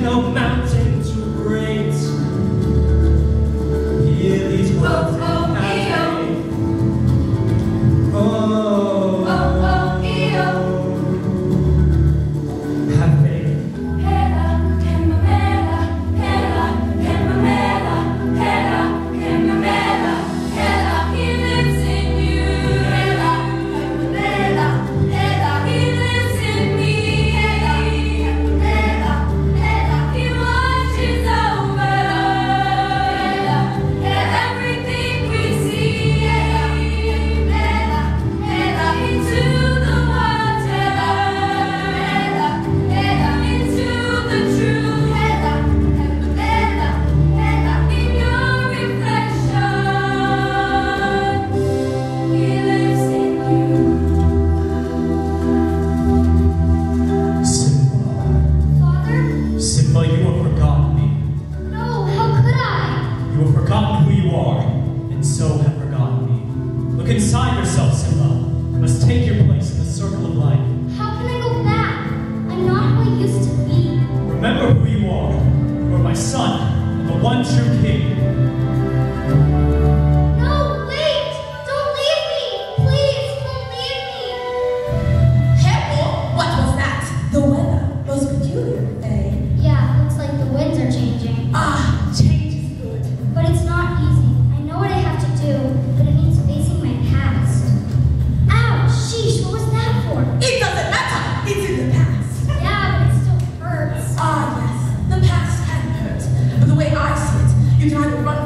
no mountain too great. Hear these words and have faith. Oh, have faith. He lives in you. He lives in me. He watches over everything we see. Into the water, into the truth, in your reflection. He lives in you. Simba, Father? Simba, you have forgotten me. No, how could I? You have forgotten who you are, and so have forgotten me. Look inside yourself, Simba. You must take your place in the circle of life. How can I go back? I'm not who I used to be. Remember who you are. You are my son, and the one true king. No, wait! Don't leave me! Please, don't leave me! Careful! What was that? The weather was peculiar, eh? Yeah, looks like the winds are changing. Ah, change is good. But it's not easy. I know what I have to do, but it means facing my past. Ouch! Sheesh, what was that for? It doesn't matter. It's in the past. Yeah, but it still hurts. Ah, yes. The past can hurt. But the way I see it, you can either run